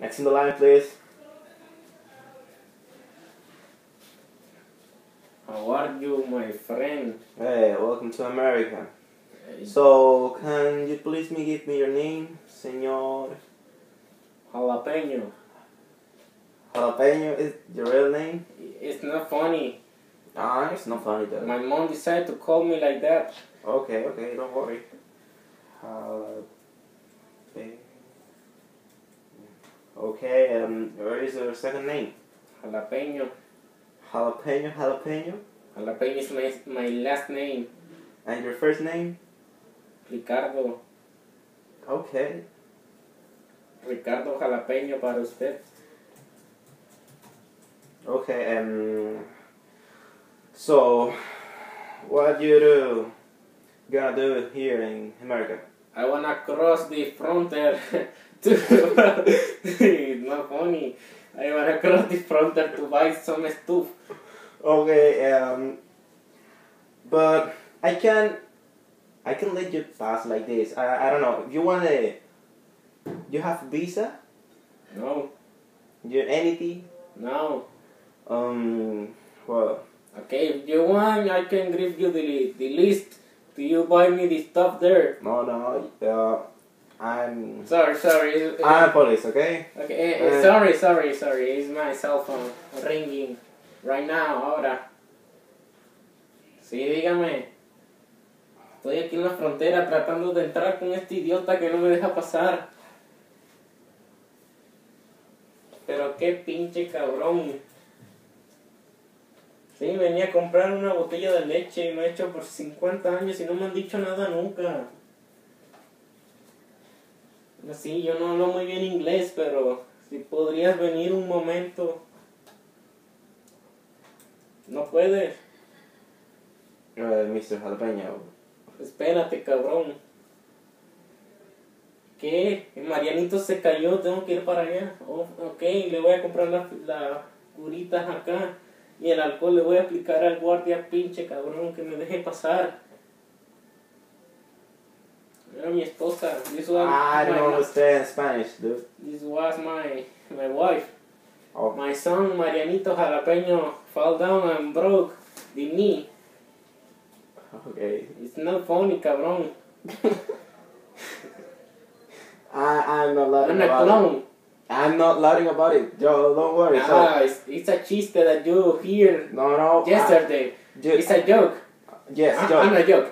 Next in the line, please. How are you, my friend? Hey, welcome to America. Hey. So, can you please give me your name, Señor Jalapeño. Jalapeño? Is your real name? It's not funny. Ah, it's not funny though. My mom decided to call me like that. Okay, don't worry. Jalapeño. Okay, where is your second name? Jalapeño. Jalapeño. Jalapeño is my last name. And your first name? Ricardo. Okay. Ricardo Jalapeño para usted. Okay, so, what you gonna do here in America? I wanna cross the frontier to... It's not funny. I wanna cross the frontier to buy some stuff. Okay, but I can let you pass like this. I don't know. If you you have visa? No. You anything? No. Well. Okay, if you want, I can give you the list. Do you buy me the stuff there? No. I'm Sorry. I'm police, okay? Okay, sorry. It's my cell phone ringing right now, ahora. Sí, dígame. Estoy aquí en la frontera tratando de entrar con este idiota que no me deja pasar. Pero qué pinche cabrón. Sí, venía a comprar una botella de leche y me he hecho por 50 años y no me han dicho nada nunca. Sí, yo no hablo muy bien inglés, pero si podrías venir un momento. No puedes. Mr. Jalapeño. Espérate, cabrón. ¿Qué? Marianito se cayó, tengo que ir para allá. Oh, ok, le voy a comprar las curitas acá. Y el alcohol le voy a aplicar al guardia pinche cabrón que me deje pasar. Era mi esposa. I don't understand Spanish, dude. This was my wife. Oh. My son Marianito Jalapeño fell down and broke the knee. Okay. It's not funny, cabrón. I'm not lying I'm a about clown. it. I'm not lying about it, Joe. Don't worry. It's a chiste that you hear No. yesterday. It's a joke. Yes, joke. I'm a joke.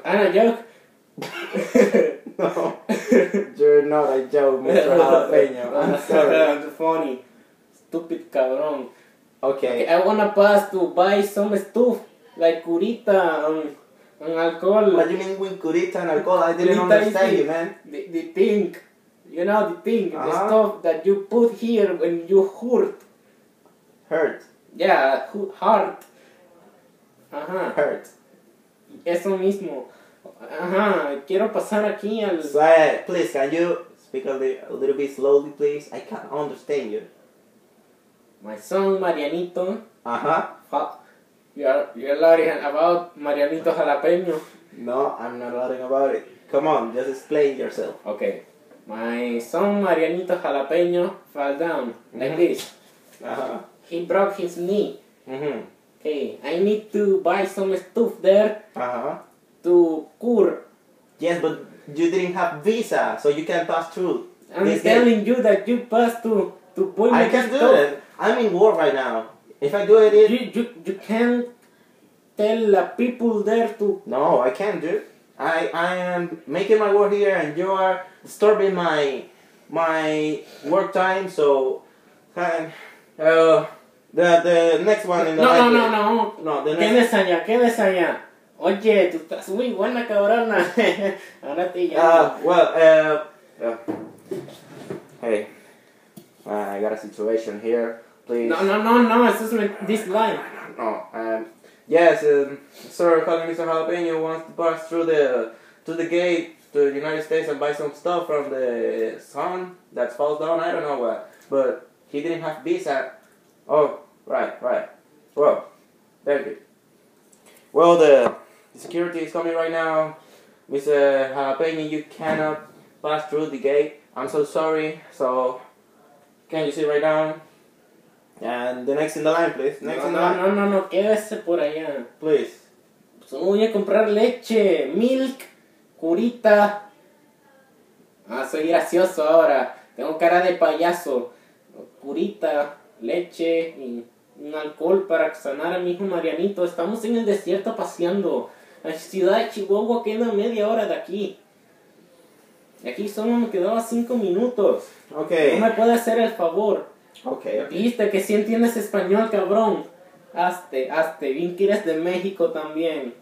No, you're not a joke, Mr. Jalapeño. I'm sorry. That's funny. Stupid cabrón. Okay. I wanna pass to buy some stuff like curita and alcohol. What do you mean with curita and alcohol? I didn't Curita understand is you, man. The thing. You know the thing, Uh-huh. the stuff that you put here when you hurt. Hurt. Yeah, heart. Ajá. Hurt. Eso mismo. Ajá. Quiero pasar aquí al... Please, can you speak a little bit slowly, please? I can't understand you. My son Marianito. Uh-huh. You're lying about Marianito Jalapeño. No, I'm not lying about it. Come on, just explain yourself. Okay. My son Marianito Jalapeño fell down like this. Uh-huh. He broke his knee. Mm-hmm. Okay, I need to buy some stuff there Uh-huh. to cure. Yes, but you didn't have visa, so you can't pass through. I'm telling you that you pass to buy I my can do stuff. it. I'm in war right now. If I do it, You can't tell the people there to... No, I can't do it. I am making my work here, and you are disturbing my work time. So, the next one in the No. The next. Quédese allá. Oye, tú estás muy buena, cabrona. Ahora te llamo. Hey, I got a situation here. Please. No. This is this line. No. Yes, sir, calling Mr. Jalapeño wants to pass through the gate to the United States and buy some stuff from the sun that falls down. I don't know what, but he didn't have visa. Oh, right. Well, very good. Well, the security is coming right now. Mr. Jalapeño, you cannot pass through the gate. I'm so sorry. So, Can you sit right down? And the next in the line, please. Next in the line. No, quédese por allá. Please. Solo voy a comprar leche, milk, curita. Ah, soy gracioso ahora. Tengo cara de payaso. Curita, leche y un alcohol para sanar a mi hijo Marianito. Estamos en el desierto paseando. La ciudad de Chihuahua queda media hora de aquí. De aquí solo me quedaba 5 minutos. Okay. No me puede hacer el favor. Okay. Viste que sí entiendes español, cabrón. Hazte. Bien que eres de México también.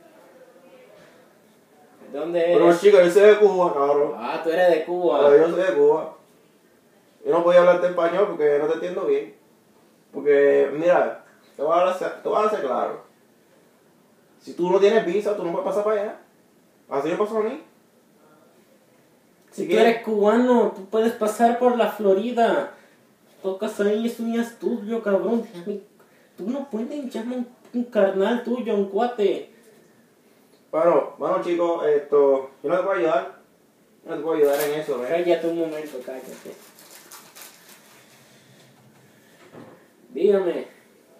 ¿De dónde eres? Pero chica, yo soy de Cuba, cabrón. Ah, tú eres de Cuba. Yo soy de Cuba. Yo no podía hablarte español porque no te entiendo bien. Porque, mira, te voy a hacer claro. Si tú no tienes visa, tú no puedes pasar para allá. Así me pasó a mí. Si tú eres cubano, tú puedes pasar por la Florida. Tocas ahí, eso ya es tuyo, cabrón. Tú no puedes llamar un carnal tuyo, un cuate. Bueno chicos, yo no te puedo ayudar. No te puedo ayudar en eso, ¿eh? Cállate un momento, cállate. Dígame.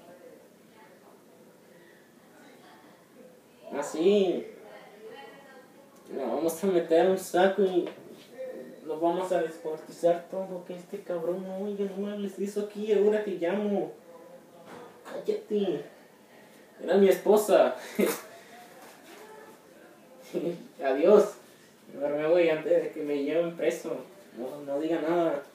Así. Nos vamos a meter a un saco y nos vamos a descuartizar todo. Que este cabrón no oiga, no me hables de eso aquí, ahora te llamo. Cállate. Era mi esposa. Adiós. Ahora me voy antes de que me lleven preso. No diga nada.